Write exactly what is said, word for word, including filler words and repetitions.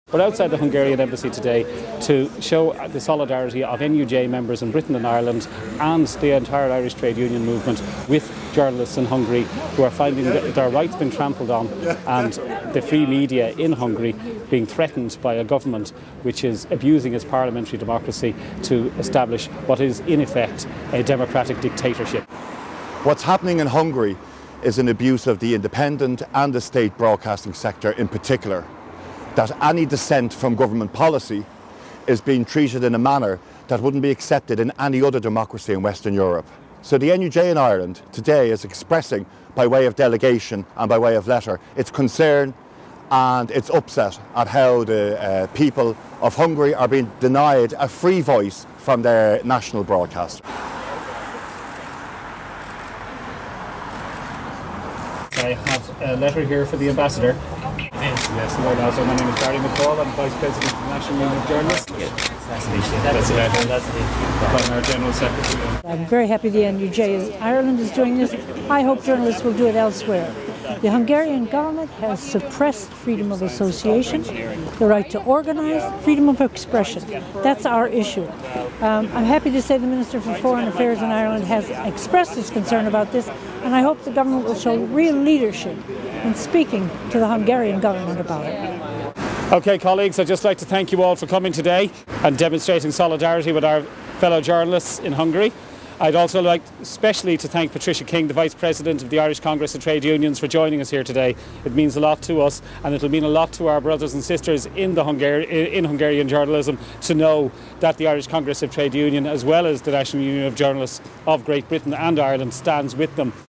We're outside the Hungarian Embassy today to show the solidarity of N U J members in Britain and Ireland and the entire Irish trade union movement with journalists in Hungary who are finding their rights being trampled on and the free media in Hungary being threatened by a government which is abusing its parliamentary democracy to establish what is in effect a democratic dictatorship. What's happening in Hungary is an abuse of the independent and the state broadcasting sector in particular. That any dissent from government policy is being treated in a manner that wouldn't be accepted in any other democracy in Western Europe. So the N U J in Ireland today is expressing, by way of delegation and by way of letter, its concern and its upset at how the uh, people of Hungary are being denied a free voice from their national broadcaster. I have a letter here for the ambassador. Yes, hello, Lazar. My name is Barry McCall. I'm Vice President of the National Union of Journalists. Yes, nice to meet you. That's the letter. That's the from our General Secretary. I'm very happy the N U J is, Ireland is doing this. I hope journalists will do it elsewhere. The Hungarian government has suppressed freedom of association, the right to organise, freedom of expression. That's our issue. Um, I'm happy to say the Minister for Foreign Affairs in Ireland has expressed his concern about this, and I hope the government will show real leadership in speaking to the Hungarian government about it. Okay, colleagues, I'd just like to thank you all for coming today and demonstrating solidarity with our fellow journalists in Hungary. I'd also like especially to thank Patricia King, the Vice President of the Irish Congress of Trade Unions, for joining us here today. It means a lot to us, and it'll mean a lot to our brothers and sisters in, the Hungar in Hungarian journalism to know that the Irish Congress of Trade Union, as well as the National Union of Journalists of Great Britain and Ireland, stands with them.